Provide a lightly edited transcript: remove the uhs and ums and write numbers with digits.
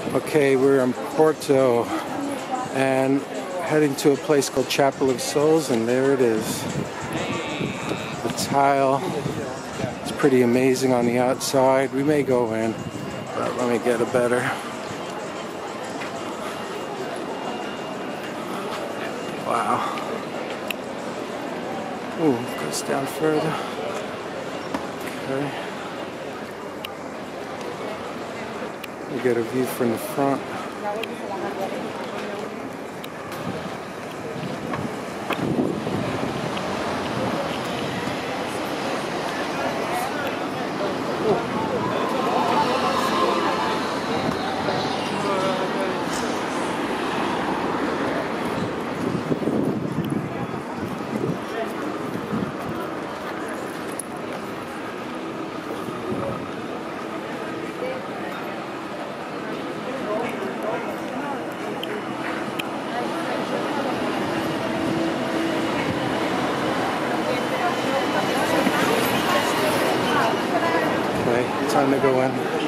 Okay, we're in Porto and heading to a place called Chapel of Souls, and there it is. The tile is pretty amazing on the outside. We may go in, but let me get a better. Wow. Ooh, goes down further. Okay. We get a view from the front. Okay, time to go in.